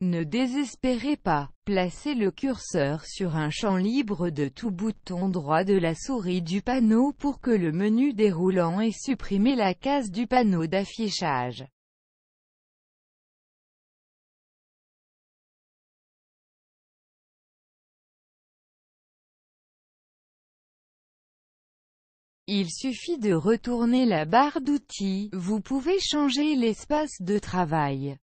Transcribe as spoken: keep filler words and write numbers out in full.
Ne désespérez pas. Placez le curseur sur un champ libre de tout bouton droit de la souris du panneau pour que le menu déroulant et supprimez la case du panneau d'affichage. Il suffit de retourner la barre d'outils, vous pouvez changer l'espace de travail.